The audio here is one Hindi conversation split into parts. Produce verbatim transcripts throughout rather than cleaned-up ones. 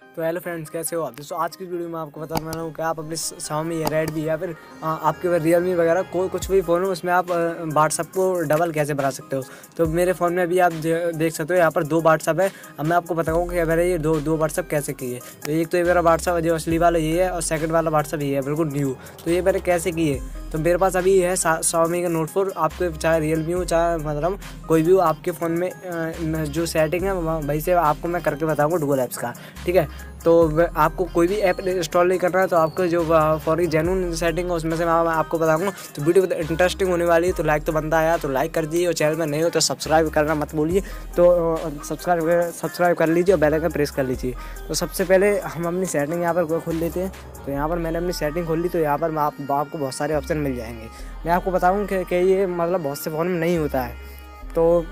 तो हेलो फ्रेंड्स, कैसे हो आप। तो आज की वीडियो में आपको बताने वाला हूँ कि आप अपने Xiaomi या Redmi या फिर आपके Realme वगैरह कोई कुछ भी फ़ोन हो उसमें आप व्हाट्सअप को डबल कैसे बना सकते हो। तो मेरे फ़ोन में भी आप देख सकते हो यहाँ पर दो व्हाट्सअप है। अब मैं आपको बताऊँगा कि मेरे ये दो दो व्हाट्सअप कैसे किए। तो एक तो ये मेरा व्हाट्सअप जो असली वाला ये है और सेकंड वाला व्हाट्सअप ये है बिल्कुल न्यू। तो ये मैंने कैसे किए, तो मेरे पास अभी है Xiaomi का नोट फोर। आपको चाहे Realme हो चाहे मतलब कोई भी हो, आपके फ़ोन में जो सेटिंग है वहीं से आपको मैं करके बताऊँगा डुअल ऐप्स का। ठीक है, तो आपको कोई भी ऐप इंस्टॉल नहीं करना है, तो आपको जो फॉर जेन्युइन सेटिंग है उसमें से मैं आपको बताऊंगा। तो वीडियो इंटरेस्टिंग होने वाली है, तो लाइक तो बनता है यार, तो लाइक कर दीजिए और चैनल में नहीं हो तो सब्सक्राइब करना मत भूलिए। तो सब्सक्राइब सब्सक्राइब कर लीजिए और बेल आइकन प्रेस कर लीजिए। तो सबसे पहले हम अपनी सेटिंग यहाँ पर खोल लेते हैं। तो यहाँ पर मैंने अपनी सेटिंग खोल ली, तो यहाँ पर आप, आपको बहुत सारे ऑप्शन मिल जाएंगे। मैं आपको बताऊँ कि, कि ये मतलब बहुत से फ़ोन में नहीं होता है। तो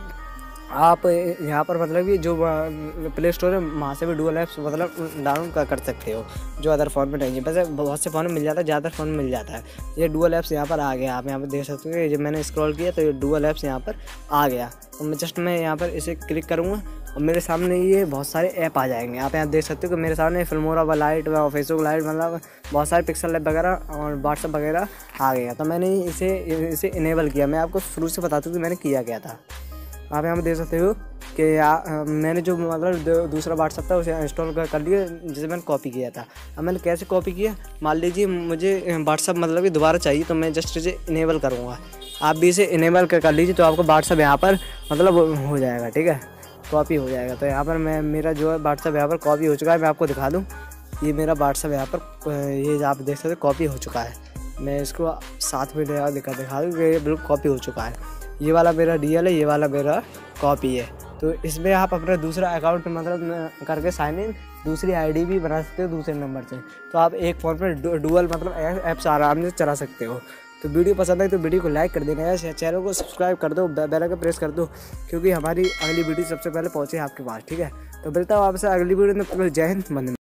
आप यहाँ पर मतलब कि जो प्ले स्टोर है वहाँ से भी डुअल ऐप्स मतलब डाउनलोड कर, कर सकते हो, जो अदर फ़ोन में नहीं है। वैसे बहुत से फ़ोन में मिल जाता है, ज़्यादा फ़ोन में मिल जाता है। ये डुअल ऐप्स यहाँ पर आ गया, आप यहाँ पर देख सकते हो। जब मैंने स्क्रॉल किया तो ये डुअल ऐप्स यहाँ पर आ गया। तो मैं जस्ट मैं यहाँ पर इसे क्लिक करूँगा और मेरे सामने ये बहुत सारे ऐप आ जाएंगे। आप यहाँ देख सकते हो कि मेरे सामने फिल्मोरा लाइट व फेसबुक लाइट मतलब बहुत सारे पिक्सल लैब वगैरह और व्हाट्सअप वगैरह आ गया। तो मैंने इसे इसे इनेबल किया। मैं आपको शुरू से बताता हूँ कि मैंने किया क्या था। आप यहाँ पर देख सकते हो कि मैंने जो मतलब दूसरा व्हाट्सअप था उसे इंस्टॉल कर, कर लिया, जिसे मैंने कॉपी किया था। अब मैंने कैसे कॉपी किया, मान लीजिए मुझे व्हाट्सअप मतलब कि दोबारा चाहिए, तो मैं जस्ट इसे इनेबल करूँगा। आप भी इसे इनेबल कर, कर लीजिए, तो आपको व्हाट्सअप यहाँ पर मतलब हो जाएगा। ठीक है, कॉपी हो जाएगा। तो यहाँ पर मैं मेरा जो है व्हाट्सअप यहाँ पर कॉपी हो चुका है। मैं आपको दिखा दूँ, ये मेरा व्हाट्सअप यहाँ पर ये आप देख सकते हो कॉपी हो चुका है। मैं इसको साथ में दिखा दिखा दूँ कि ये बिल्कुल कॉपी हो चुका है। ये वाला मेरा रियल है, ये वाला मेरा कॉपी है। तो इसमें आप अपना दूसरा अकाउंट मतलब करके साइन इन दूसरी आईडी भी बना सकते हो दूसरे नंबर से। तो आप एक फ़ोन पर डुअल मतलब ऐप्स आराम से चला सकते हो। तो वीडियो पसंद है तो वीडियो को लाइक कर देना है, चैनल को सब्सक्राइब कर दो, बेल आइकन प्रेस कर दो, क्योंकि हमारी अगली वीडियो सबसे पहले पहुँचे आपके पास। ठीक है, तो मिलता हूँ आपसे अगली वीडियो में। जय हिंद, वंदे।